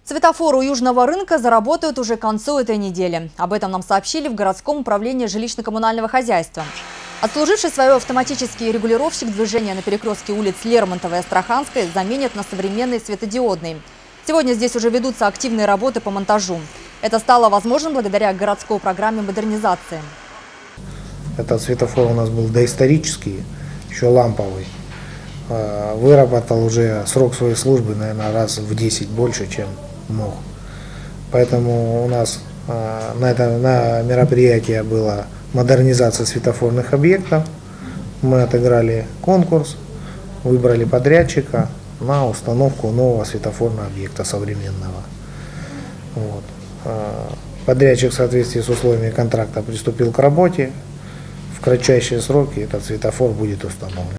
Светофоры у Южного рынка заработают уже к концу этой недели. Об этом нам сообщили в городском управлении жилищно-коммунального хозяйства. Отслуживший свой автоматический регулировщик движения на перекрестке улиц Лермонтова и Астраханской заменят на современный светодиодный. Сегодня здесь уже ведутся активные работы по монтажу. Это стало возможным благодаря городской программе модернизации. Этот светофор у нас был доисторический, еще ламповый. Выработал уже срок своей службы, наверное, раз в 10 больше, чем мог. Поэтому у нас на мероприятии была модернизация светофорных объектов. Мы отыграли конкурс, выбрали подрядчика на установку нового светофорного объекта современного. Вот. Подрядчик в соответствии с условиями контракта приступил к работе. В кратчайшие сроки этот светофор будет установлен.